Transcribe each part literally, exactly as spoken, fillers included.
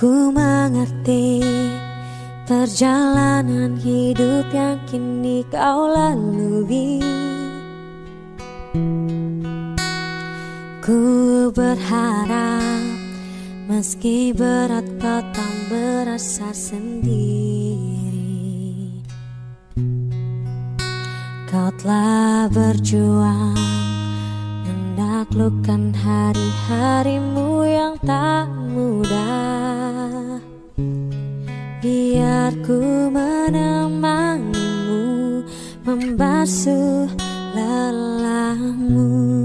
Ku mengerti perjalanan hidup yang kini kau lalui. Ku berharap meski berat kau tak berasa sendiri. Kau telah berjuang menaklukkan hari-harimu yang tak mudah. Biar ku menemanimu, membasuh lelahmu.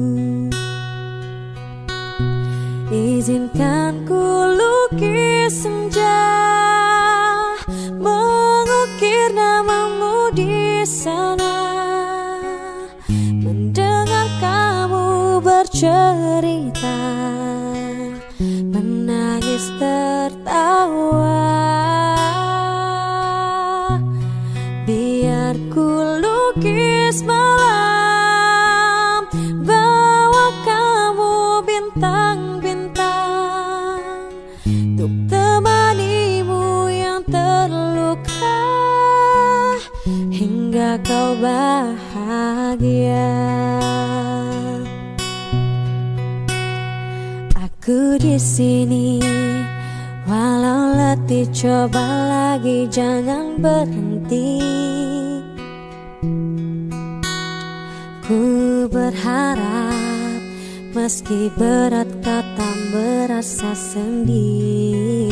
Izinkan ku lukis senja, mengukir namamu di sana. Mendengar kamu bercerita, menangis tertawa. Biar ku lukis malam, bawa kamu bintang-bintang, untuk temanimu yang terluka hingga kau bahagia. Aku di sini, walau letih coba lagi jangan berhenti. Ku berharap meski berat kau tak berasa sendiri.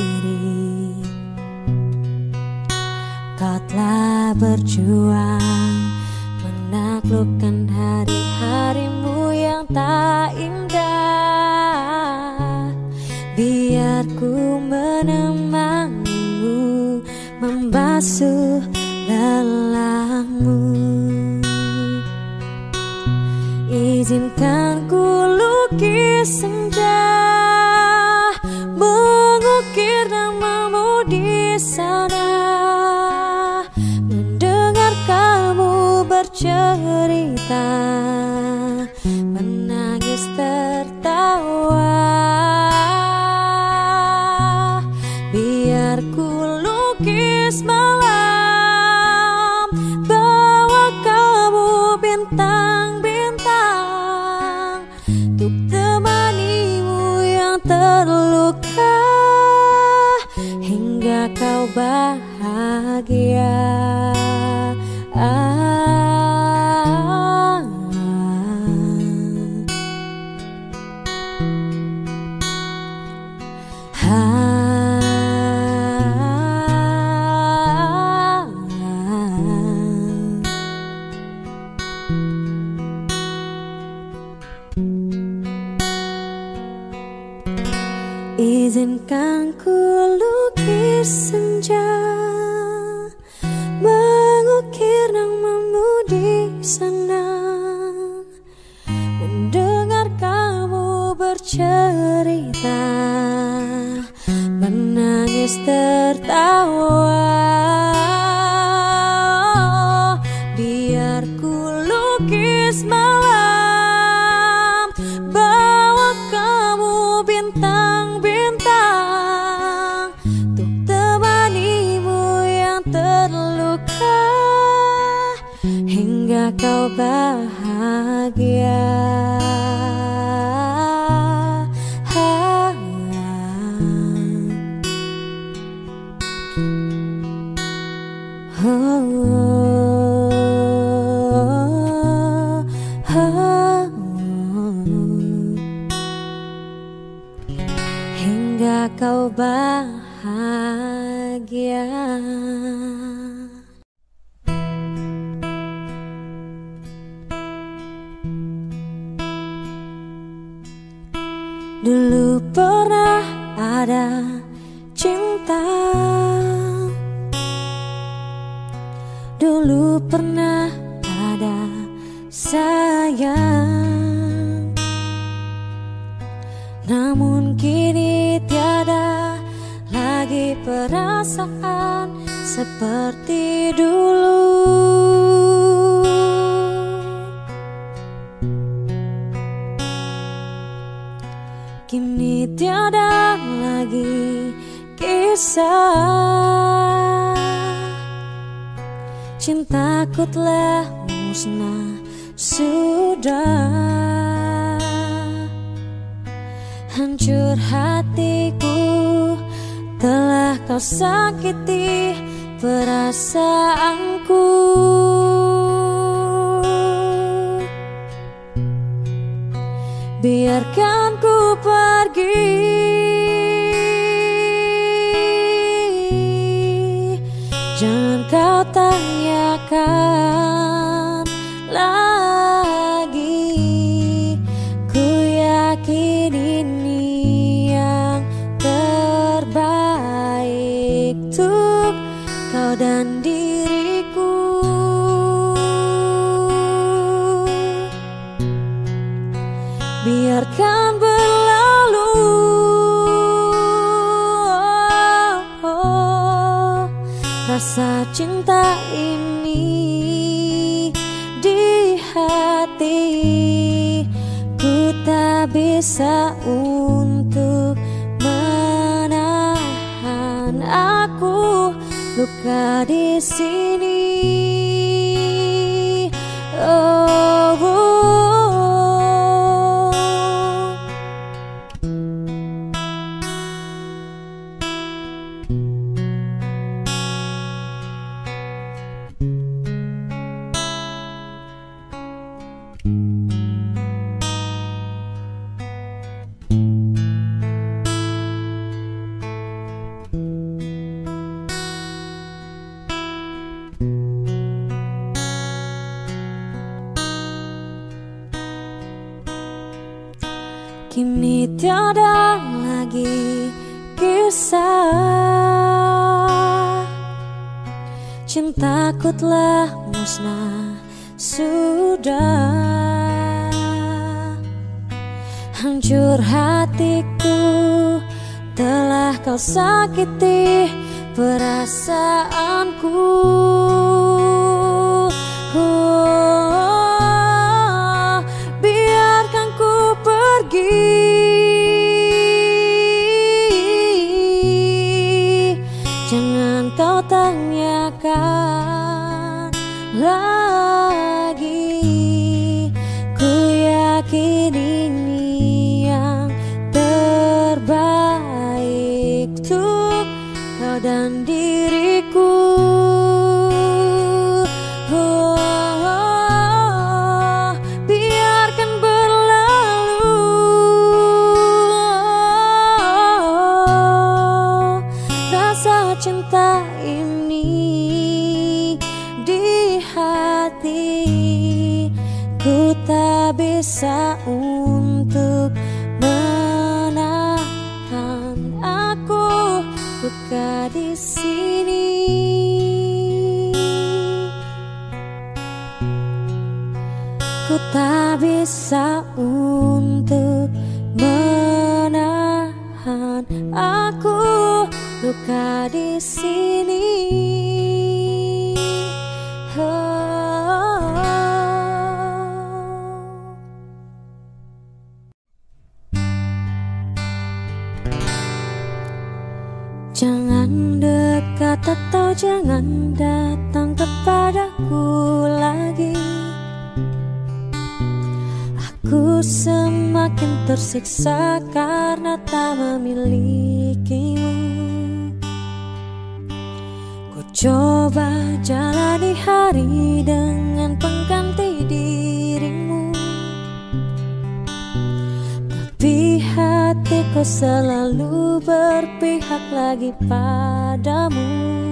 Kau telah berjuang menaklukkan hari-harimu yang tak indah. Biar ku menemanimu, membasuh lelahmu. Izinkan ku lukis senja, mengukir namamu di sana. Mendengar kamu bercerita, menangis tertawa. Biar ku lukis malam, bawa kamu bintang-bintang, untuk temanimu yang terluka hingga kau bahagia. Ah. Izinkan ku lukis senja, mengukir namamu di sana. Mendengar kamu bercerita, menangis tertawa. Biar ku lukis malam, bawa kamu bintang-bintang, untuk temanimu yang terluka hingga kau bahagia. Oh, oh, oh, oh. Hingga kau bahagia. Dulu pernah ada cinta, dulu pernah ada sayang. Namun kini tiada lagi perasaan seperti dulu. Kini tiada lagi cintaku telah musnah sudah. Hancur hatiku, telah kau sakiti perasaanku. Biarkan ku pergi, jangan kau tanyakan lagi. Ku yakin ini yang terbaik untuk kau dan diriku. Biarkan berlalu, oh, oh, rasa cinta ini di hati. Ku tak bisa untuk menahan, aku luka di sini. Oh, oh. Kini tiada lagi kisah, cintaku telah musnah sudah. Hancur hatiku, telah kau sakiti perasaanku. Oh, biarkan ku pergi, jangan kau tanyakan lagi. Ku yakin ini yang terbaik untuk kau dan diriku. Oh, oh, biarkan berlalu, oh, rasa cinta ini di hati. Ku tak bisa untuk menahan, aku luka di sini. Ku tak bisa untuk menahan, aku luka di sini. Oh. Jangan dekat atau jangan datang kepadaku lagi. Aku semakin tersiksa karena tak memilikimu. Ku coba jalani hari dengan pengganti dirimu, tapi hatiku selalu berpihak lagi padamu.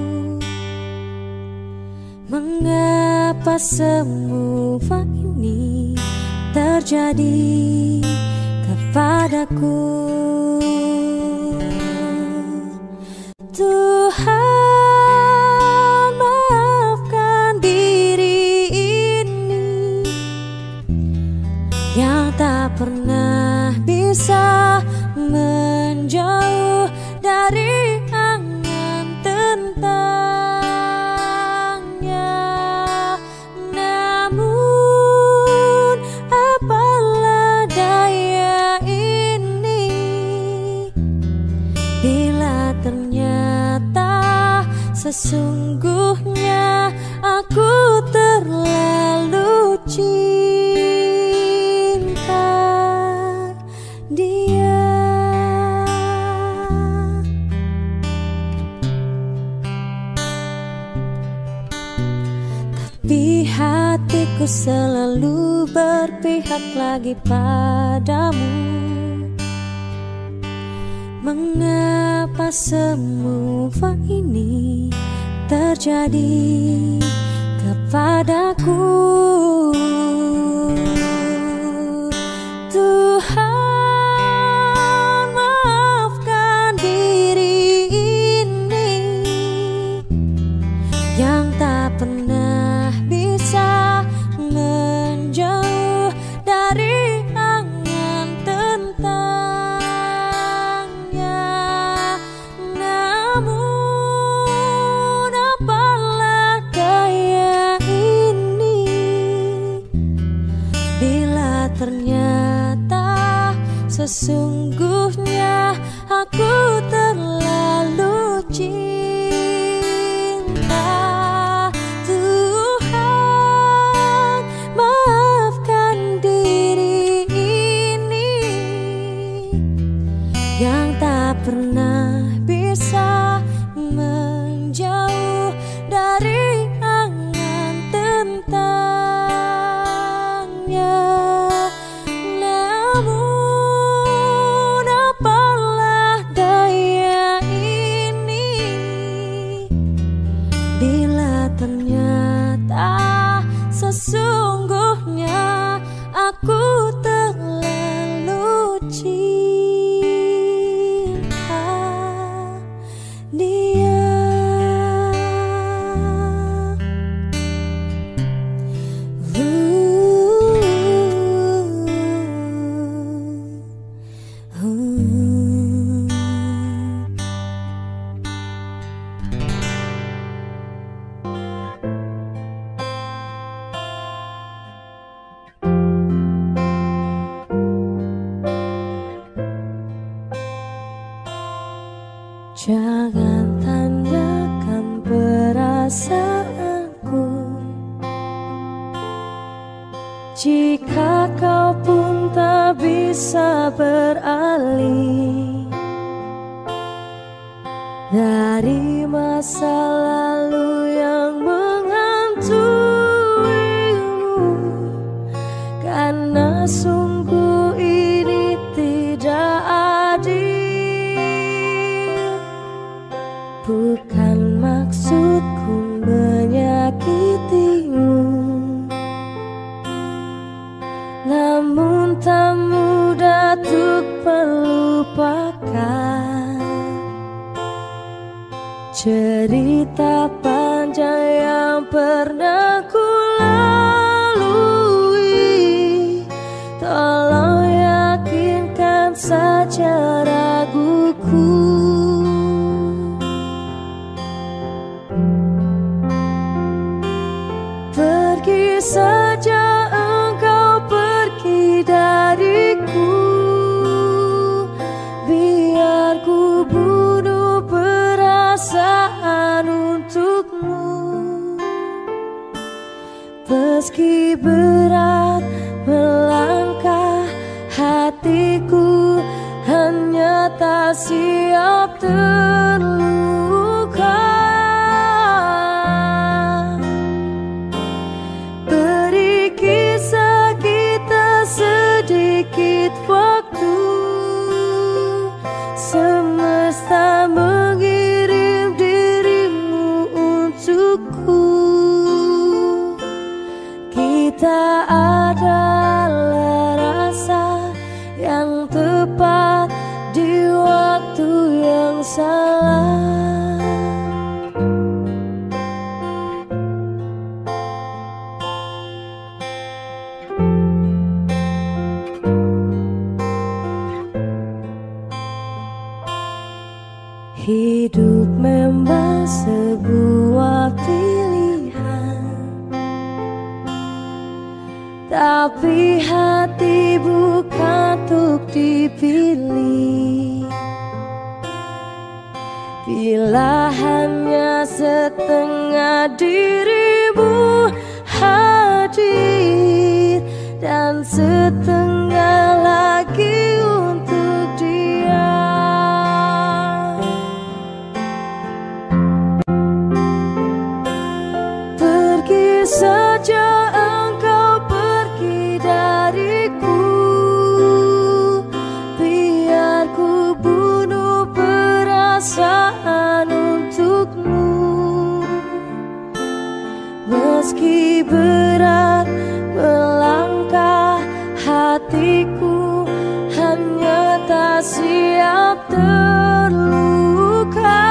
Mengapa semua ini terjadi kepadaku? Tuhan, maafkan diri ini yang tak pernah bisa menjauh dari angan tentangnya. Namun apalah daya ini bila ternyata Tapi hatiku selalu berpihak lagi padamu. Mengapa semua ini terjadi kepadaku? Tuhan, maafkan diri ini yang tak pernah bisa menjauh dari angan tentangnya. Namun apalah daya ini bila ternyata sesungguhnya aku terlalu cinta. Tuhan, maafkan diri ini yang tak pernah bisa menjauh dari angan tentangnya. Namun apalah daya ini bila ternyata sesungguhnya aku terlalu cinta dia. uh, uh. Jangan tanyakan perasaanku jika kau pun tak bisa beralih dari masa lalu yang menghantuimu, karena sungguh ini tidak adil. Bukan maksudku menyakitimu, namun tak mudah untuk melupakan cerita panjang yang pernah ku lalui. Tolong yakinkan saja raguku. Pergi saja engkau, pergi dariku. Biar ku bunuh perasaan untukmu. Meski berat melangkah, hatiku hanya tak siap terluka. Sedikit waktu, semesta mengirim dirimu untukku. Kita adalah rasa yang tepat di waktu yang salah. Hidup memang sebuah pilihan, tapi hati bukan untuk dipilih. Bila hanya setengah dirimu hadir dan setengah lagi untuk dia. saja engkau pergi dariku, biar ku bunuh perasaan untukmu. Meski berat melangkah, hatiku hanya tak siap terluka.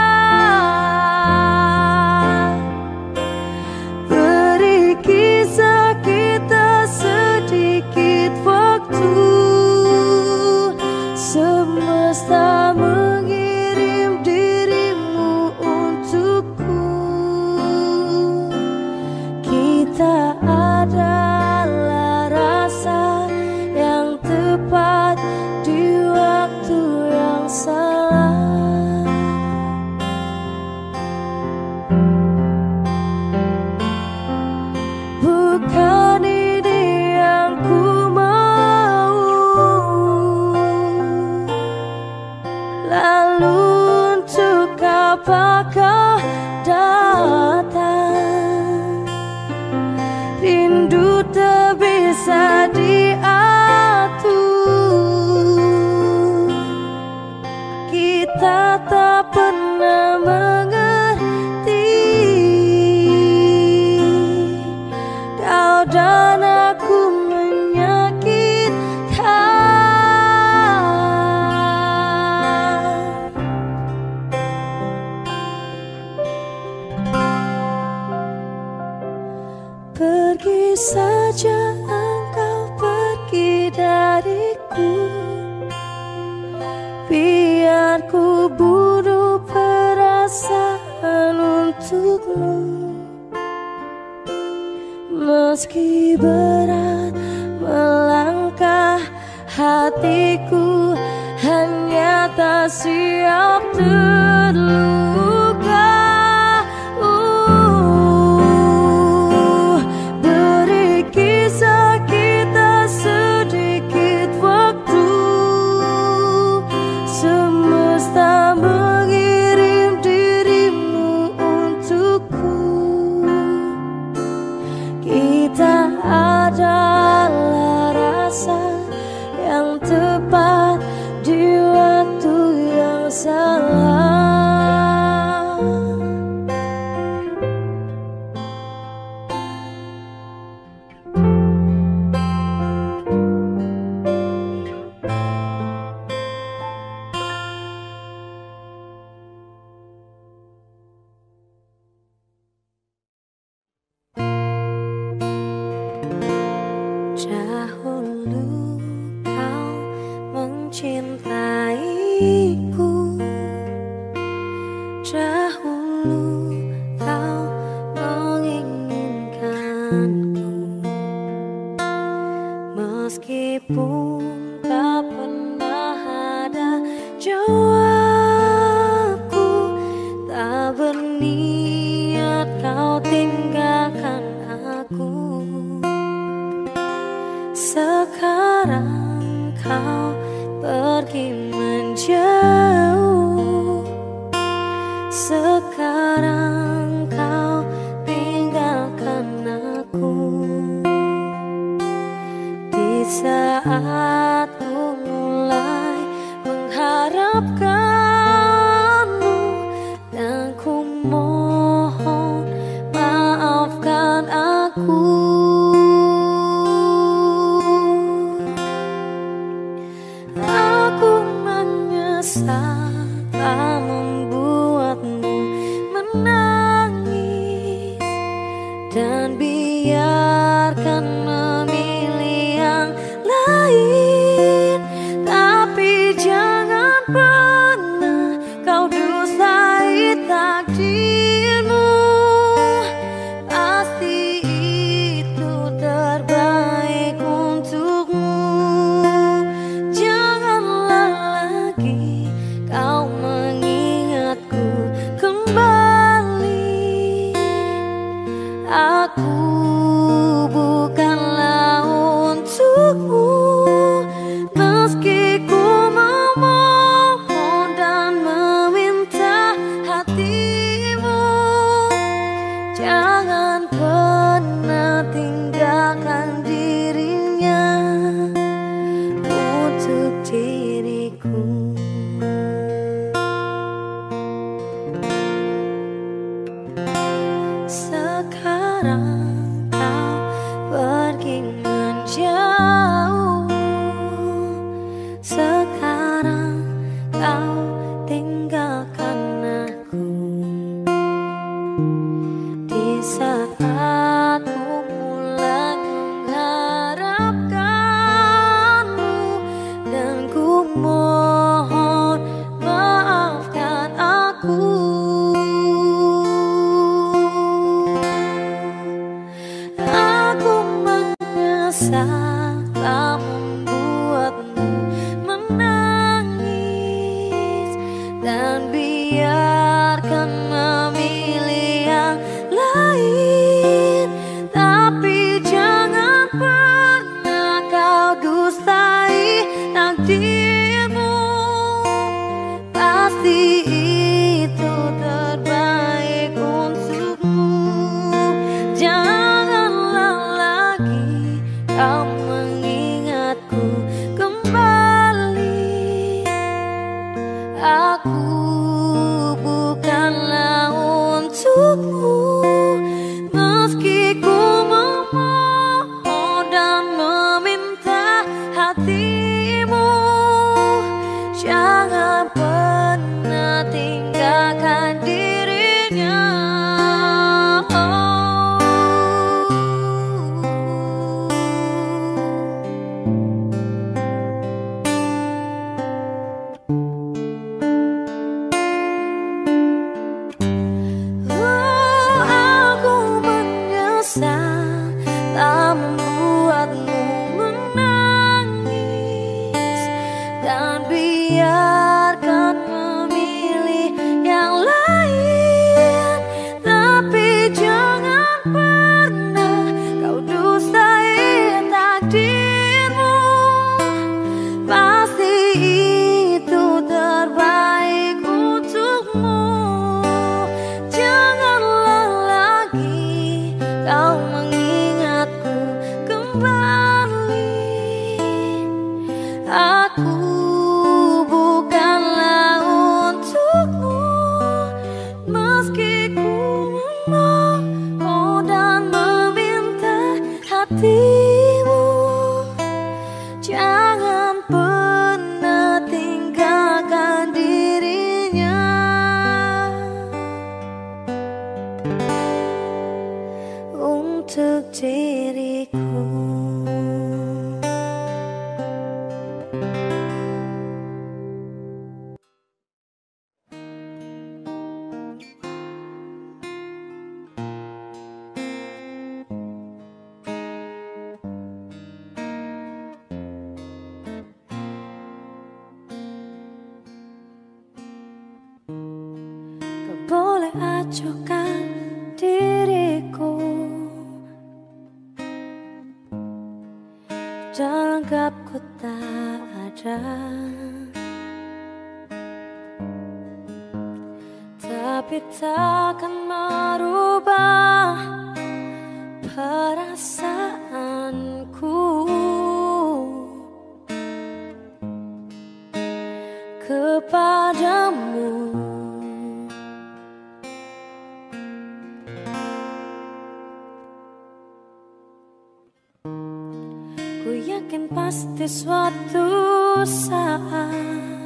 Beri kisah kita sedikit waktu, semesta mengirim dirimu untukku. Kita adalah rasa yang tepat di waktu yang salah. Bukan ini yang ku mau, lalu untuk apakah datang? Rindu tak bisa diatur, kita tak pernah mengerti. Kau dan aku menyakitkan. Pergi saja engkau pergi dariku, biar ku bunuh perasaan untukmu. Meski berat melangkah, hatiku hanya tak siap terluka. Uh, beri kisah kita sedikit waktu, semesta mengirim dirimu untukku. Kita adalah rasa yang tepat di waktu yang salah. Dahulu kau mencintaiku, dahulu kau menginginkanku, meskipun tak pernah ada jawabku, tak berniat kau tinggalkan aku. Sekarang kau pergi menjauh, sekarang kau tinggalkan aku. Di saat ku mulai mengharapkanmu, dan ku mohon maafkan aku. Tak membuatmu menangis, dan biarkan memilih yang lain. Tapi jangan pernah kau dustai takdirmu, pasti itu terbaik untukmu. Janganlah lagi kau mengingatku kembali. Aku bukanlah untukmu, meski ku memohon dan meminta hatimu. Jangan pernah tinggalkan dirinya untuk diriku. Sekarang kau pergi menjauh, sekarang kau tinggalkan aku. Di saat ku mulai mengharapkanmu, dan ku mohon maafkan aku. Aku menyesal telah membuatmu menangis, dan biarkan memilih yang lain. Tapi jangan pernah kau dustai takdirmu, pasti itu terbaik untukmu. Janganlah lagi kau mengingatku kembali. Aku bukanlah untukmu, meski ku memohon dan meminta hatimu. Jangan pernah tinggalkan dirinya. Tak membuatmu menangis, dan biarkan memilih yang lain. Tapi jangan pernah kau dustai takdirmu, pasti itu terbaik untukmu. Janganlah lagi kau mengingatku kembali. Aku bukanlah untukmu, meski ku memohon dan meminta hatimu. Jangan pernah tinggalkan dirinya untuk diriku. Kau boleh acuhkan diriku, jangan anggap ku tak ada. Tapi takkan merubah perasaanku kepadamu. Ku yakin pasti suatu saat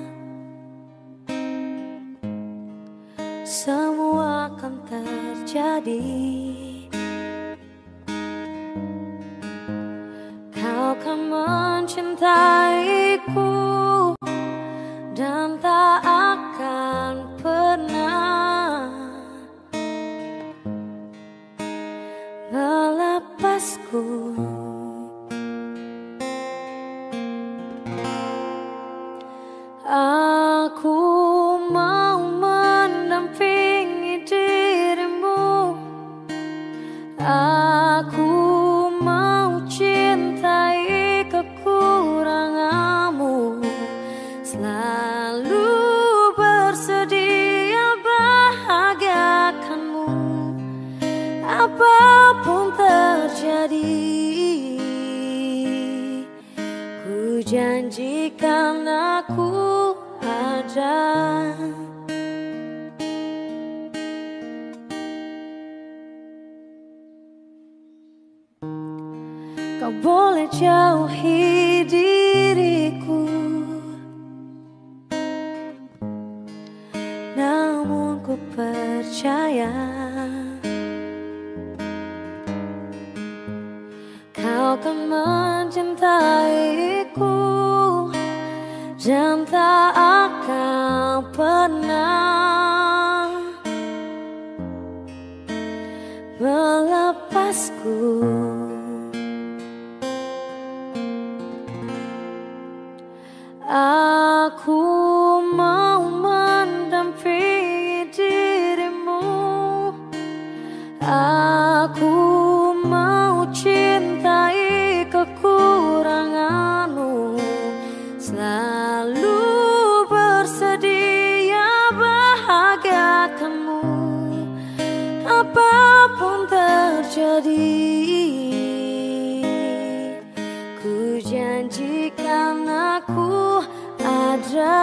semua akan terjadi. Kau akan mencintaiku dan tak akan pernah melepasku. Aku mau mendampingi dirimu. Aku mau cintai kekuranganmu, selalu bersedia bahagiakanmu apapun terjadi. terjadi. Ku janjikan aku ada. Kau boleh jauhi diriku, namun ku percaya kau kan mencintaiku dan tak akan pernah melepasku. Aku mau mendampingi dirimu, aku mau cintai kekuranganmu, selalu bersedia bahagiakanmu apapun terjadi. Ku janjikan aku ada.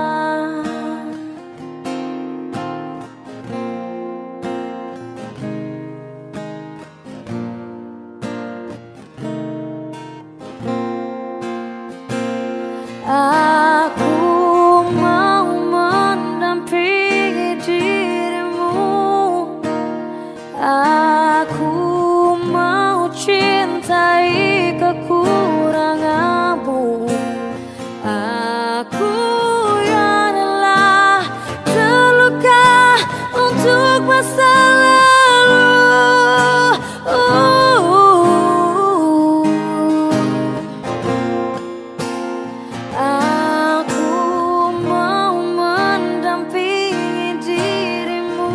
Aku mau mendampingi dirimu, aku mau cintai kekuranganmu. Aku yang telah terluka untuk masa lalu. Aku mau mendampingi dirimu,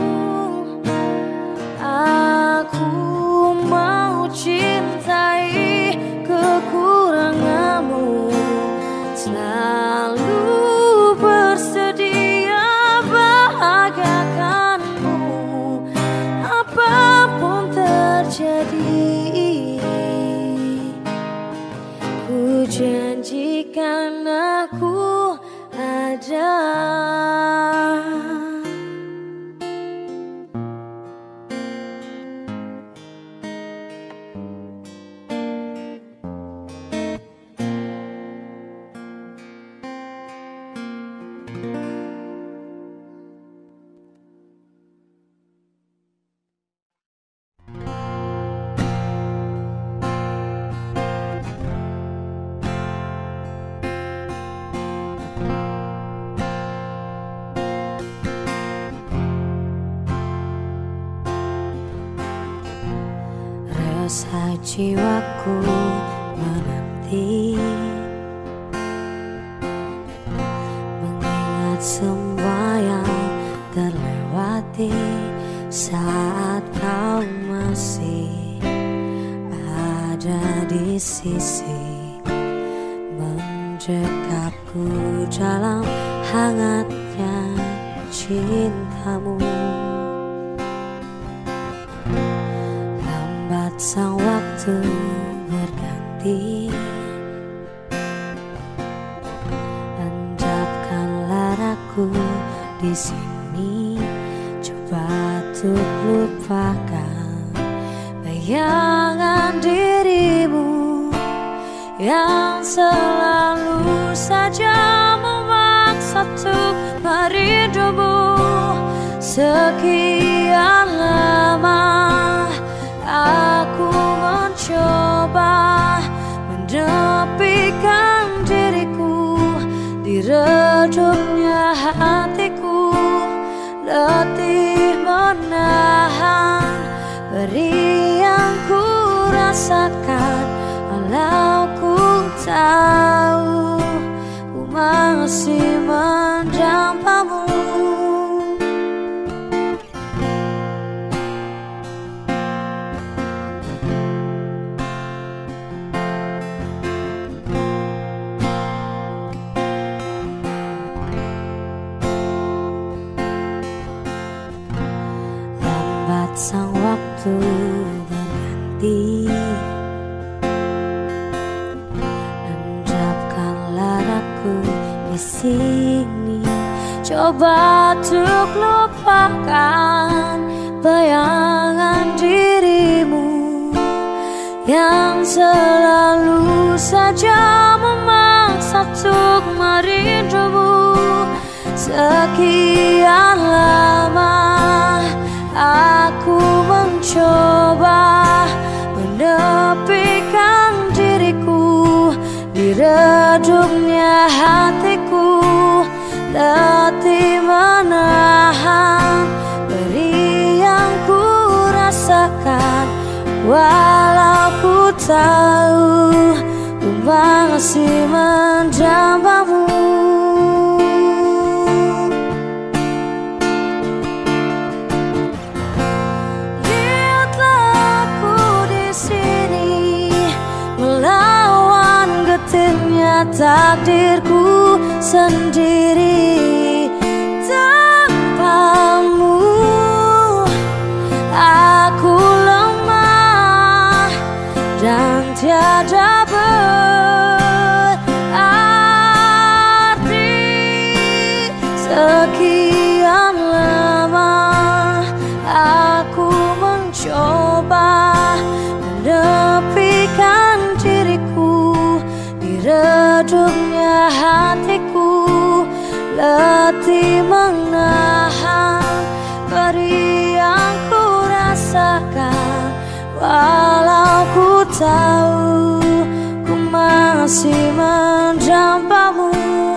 aku mau cintai kekuranganmu, selalu bersedia bahagiakanmu apapun terjadi. Ku janjikan aku ada. Rasa jiwaku menanti, mengingat semua yang terlewati saat kau masih ada di sisi, menjekapku dalam hangatnya cintamu. Sang waktu berganti, endapkanlah aku di sini, coba untuk lupakan bayangan dirimu yang selalu saja memaksa untuk merindumu. Sekian lama aku mencoba menepikan diriku di redupnya hatiku, letih menahan beri yang ku rasakan. Walau ku tahu ku masih mendampamu. Sang waktu berganti, sini. Coba untuk lupakan bayangan dirimu yang selalu saja memaksa untuk merindumu. Sekian lama aku mencoba menepikan diriku di redupnya hatiku, letih menahan beri yang ku rasakan. Walau ku tahu ku masih menjambamu. Lihatlah aku di sini melawan getirnya takdirku sendiri. Tanpamu aku lemah dan tiada berarti. Sekian lama aku mencoba menepikan diriku di redupnya hatiku, letih menahan beri yang ku rasakan. Walau ku tahu ku masih menjambamu.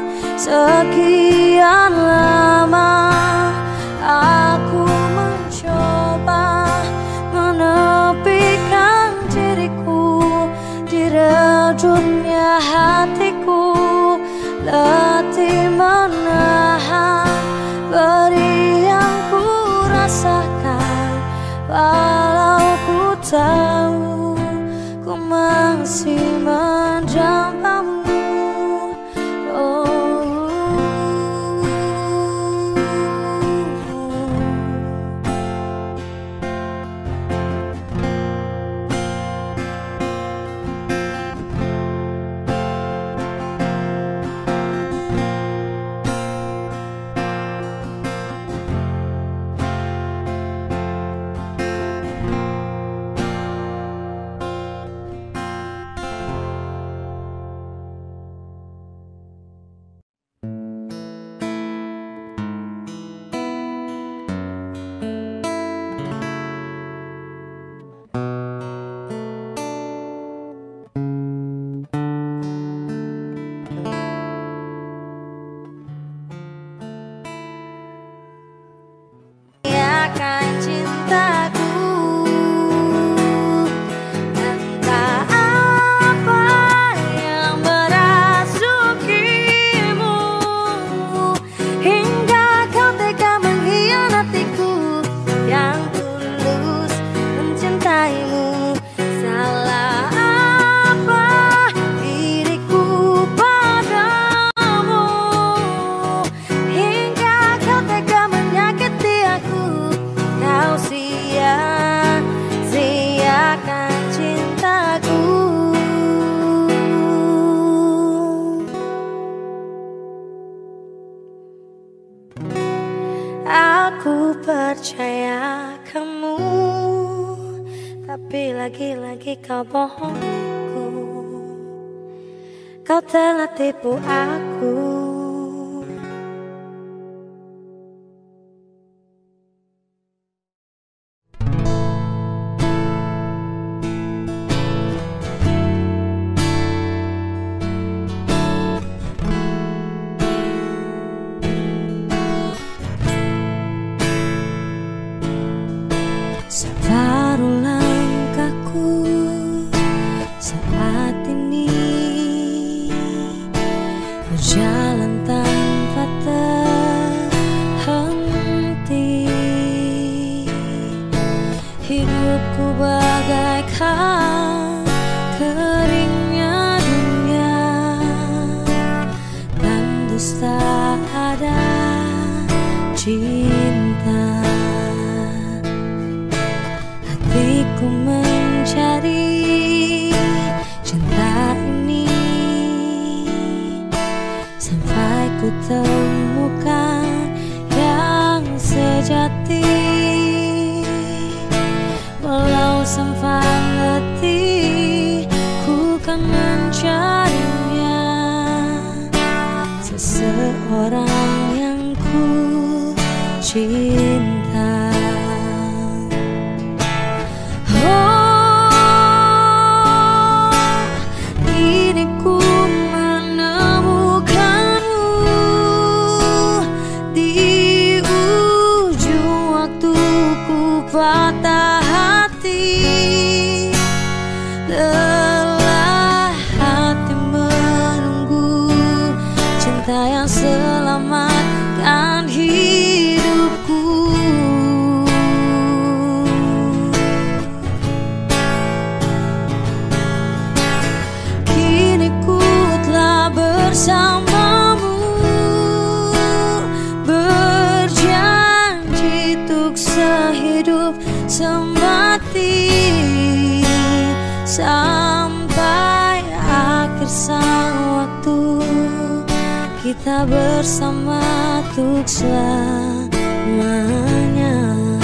Sekian lama aku mencoba menepikan diriku di redupnya hatiku, letih menahan beri yang ku rasakan. Walau ku tahu ku masih menjambamu. Aku percaya kamu, tapi lagi-lagi kau bohongku. Kau telah tipu aku. Separuh langkahku saat ini berjalan tanpa terhenti. Hidupku bagaikan keringnya dunia, dan dusta ada cinta. Hatiku mencari cinta ini sampai orang yang ku cinta. Oh, kini ku menemukanmu di ujung waktu ku patah hati. Lelah hati menunggu cinta yang selamatkan hidupku. Kini ku telah bersamamu, berjanji untuk sehidup semati, sampai akhir sang waktu kita bersama untuk selamanya.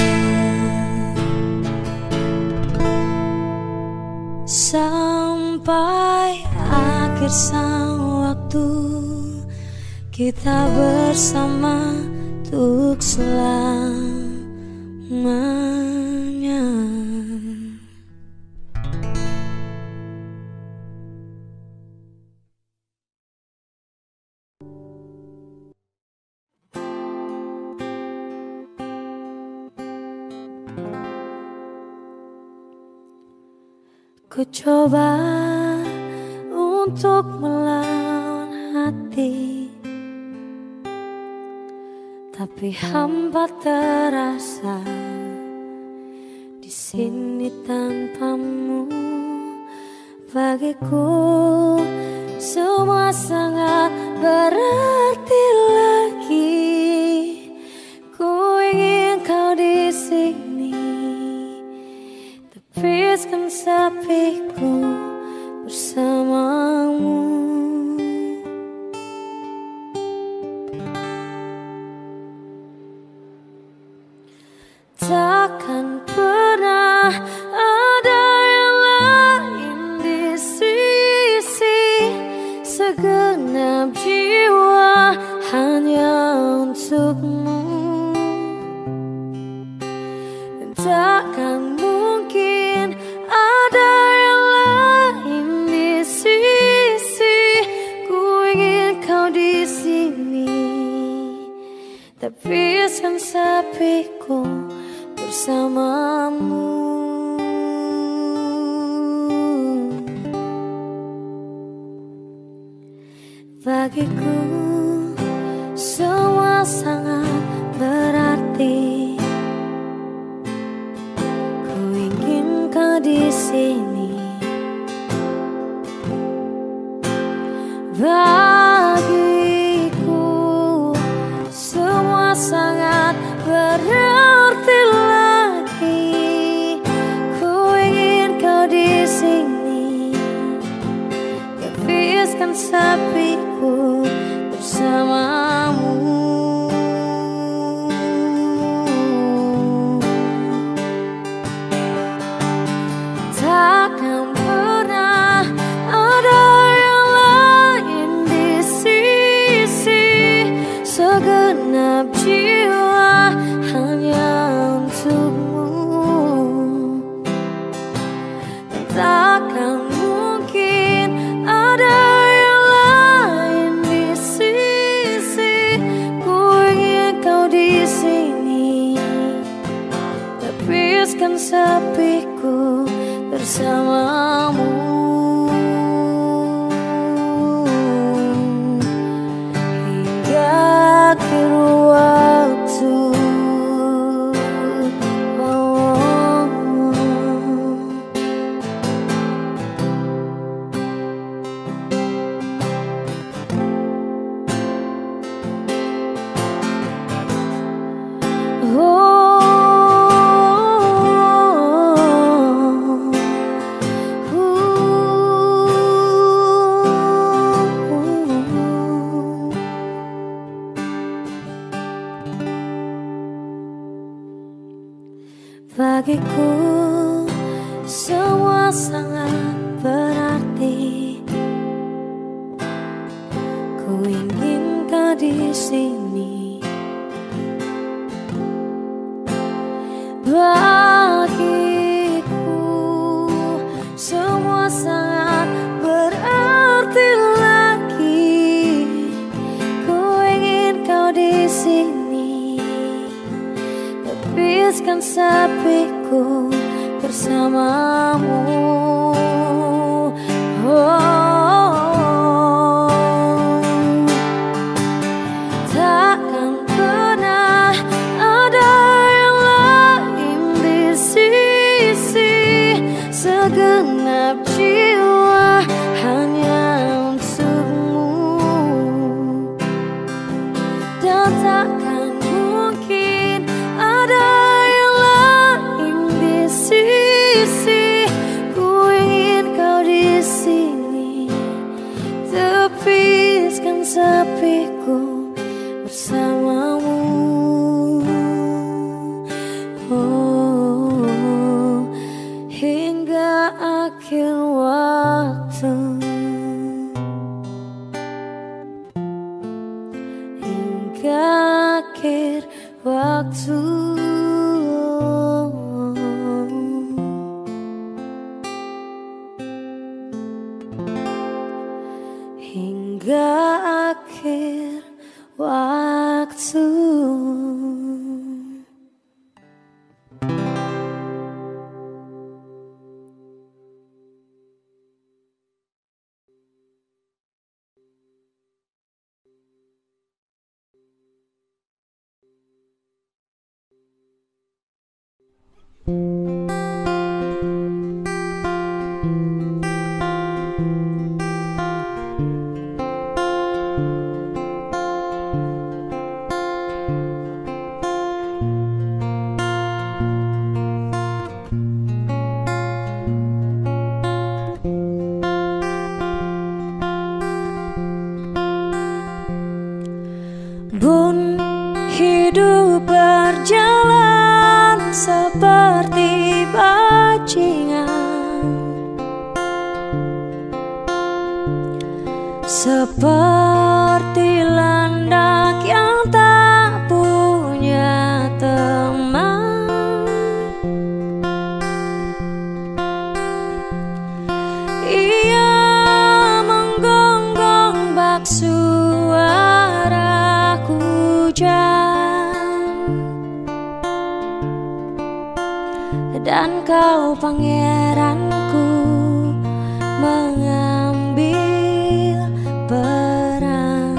Sampai akhir sang waktu kita bersama untuk selamanya. Ku coba untuk melawan hati, tapi hampa terasa di sini tanpamu. Bagiku semua sangat berarti lagi. Ku ingin kau di sini, tepiskan sepiku bersamamu. Takkan pernah ada yang lain di sisi, segenap jiwa hanya untukmu. Dan takkan mungkin ada yang lain di sisi. Ku ingin kau di sini, tepiskan sepiku bersamamu. Bagiku semua sangat berarti. Ku ingin kau di sini. Bagiku semua sangat berarti lagi. Ku ingin kau di sini, tepiskan sepiku bersamamu. Takkan pernah ada yang lain di sisi, segenap jiwa hanya untukmu. Takkan mungkin ada yang lain di sisi. Ku ingin kau di sini, tepiskan sepiku bersamamu. Hingga akhir waktu. Bagiku semua sangat berarti. Ku ingin kau di sini. Bagiku semua sangat berarti lagi. Ku ingin kau di sini, tepiskan sepiku bersamamu. Oh, takkan pernah ada yang lain di sisi. Segenap jiwa hanya untukmu, dan takkan mungkin ada yang lain di sisi. Ku ingin kau di sini, tepiskan sepiku bersamamu. Oh, hingga akhir waktu, hingga akhir waktu. Hingga akhir waktu. Bun, hidup berjalan seperti bajingan, seperti landak yang tak punya teman. Ia menggonggong bak suara hujan, dan kau pangeranku mengambil peran.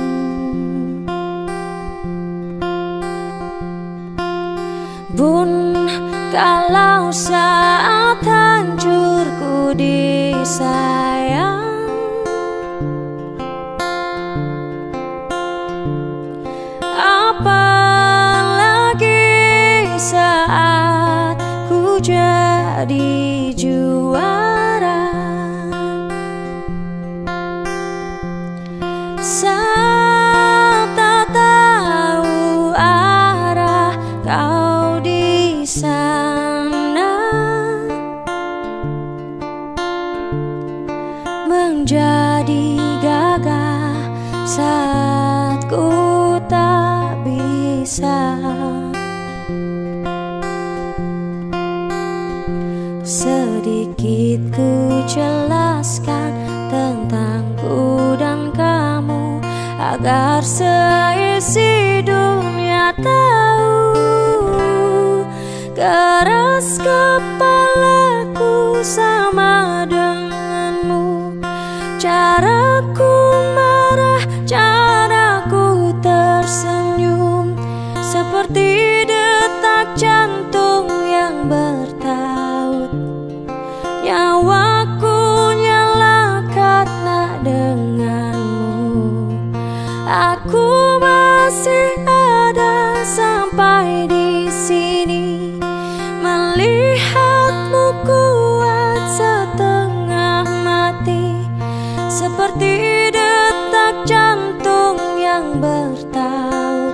Bun, kalau saat hancurku disayang, apalagi saat ku jadi juara. Saat tak tahu arah, kau di sana menjadi gagah saat ku tak bisa. Sedikit ku jelaskan tentangku dan kamu, agar seisi dunia tahu. Keras kepalaku sama denganmu, caraku marah, caraku tersenyum, seperti detak jantung yang bertaut. Nyawaku nyala karena denganmu. Aku masih ada sampai di sini, melihatmu kuat setengah mati, seperti detak jantung yang bertaut.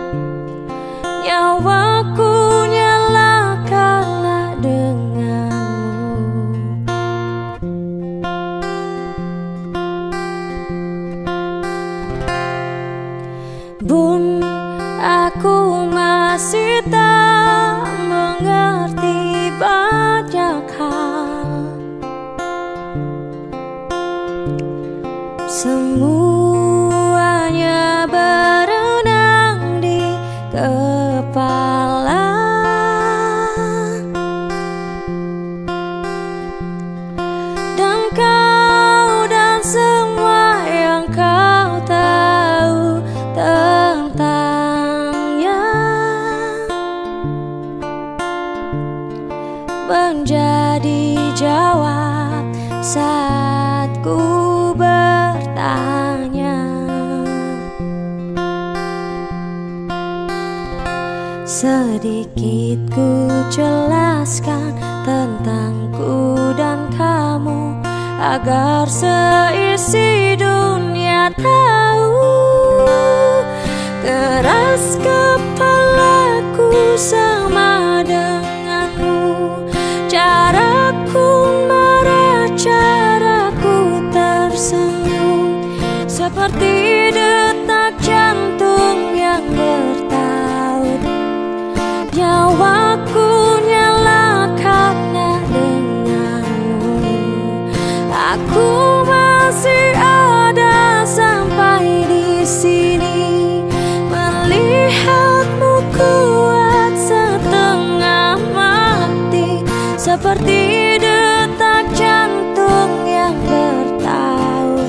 Nyawaku nyala karena denganmu. Bun, Semuanya berenang di kepala, dan kau dan semua yang kau tahu tentangnya menjadi jawab saat ku bertanya. Sedikit ku jelaskan tentangku dan kamu, agar seisi dunia tahu. Keras kepalaku sama denganmu, caraku marah, caraku tersenyum, seperti detak jantung yang bertaut. Nyawaku nyala karena denganmu. Aku masih ada sampai di sini, melihatmu kuat setengah mati, seperti detak jantung yang bertaut.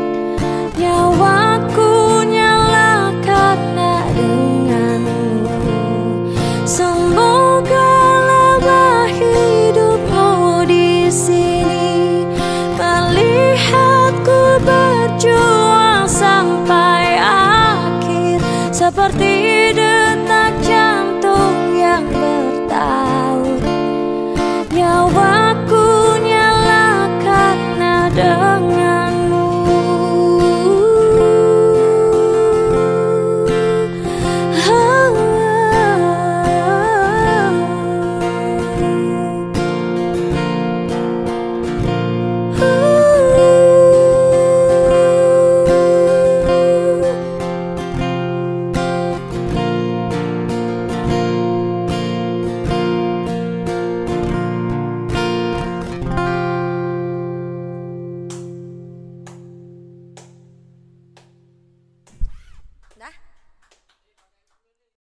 Nyawaku nyala karena denganmu. Semoga lama hidupmu di sini, melihatku berjuang sampai akhir, seperti detak jantung yang bertaut. Nyawaku nyala karena denganmu.